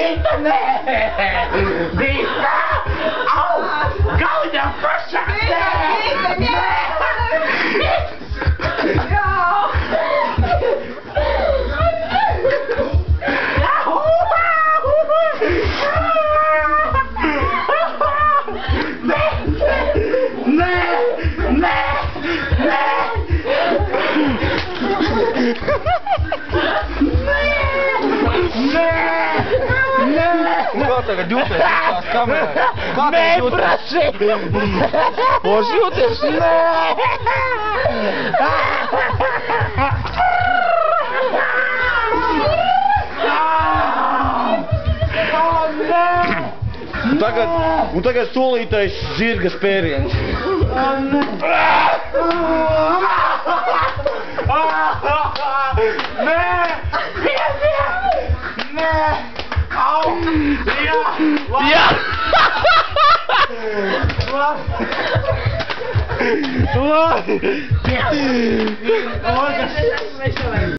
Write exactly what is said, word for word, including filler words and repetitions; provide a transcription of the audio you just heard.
Dita, nē! Dita! Au! Galvenā pašā! Nē! Nē! Kā tagad jūties tās kamerā? Kā Nē, tagad jūties? prasī! Vos jūties? Nē! Un tagad, un tagad solītais zirga spēriens. Nē! Nē! Au! Jā! Jā! Labi! Labi!